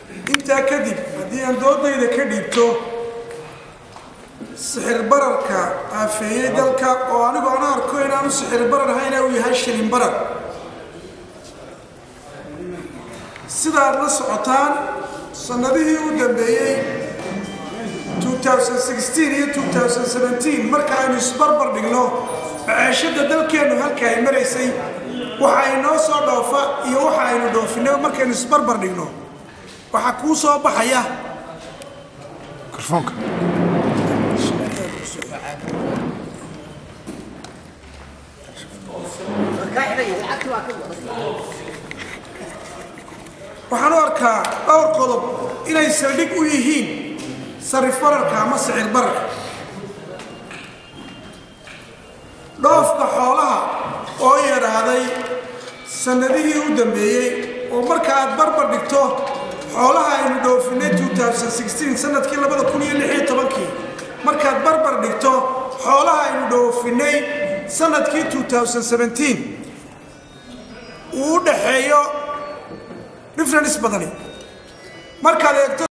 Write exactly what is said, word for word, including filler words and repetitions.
intaa kadib haddii aan doodayda ka dhiibto sixir bararka aafeeyey dalka oo anigu aan arko inaanu sixir barar ahayn uu yahay shilin barar sidaad la socotaan sanadihii u dambeeyey two thousand sixteen iyo two thousand seventeen marka aynu isbarbar dhigno maciishada dalkeenu halka ay maraysay waxa inoo soo dhoofa iyo waxa aynu dhoofinay markaynu isbarbar dhigno waxa kuu soo baxaya mikrofoonka waxaan u arkaa dhowr qodob inay saldhig u yihiin sarif bararka ama sicir bararka dhoofka xoolaha oo yaraaday sanadihii u dambeeyey oo marka aad barbar dhigto xoolaha aynu dhoofinay two thousand sixteen sanadkii labada kun iyo lix iyo tobankii markaad barbar dhigto xoolaha aynu dhoofinay sanadkii two thousand seventeen uu u dhaxeeyo difference badani markaad eegto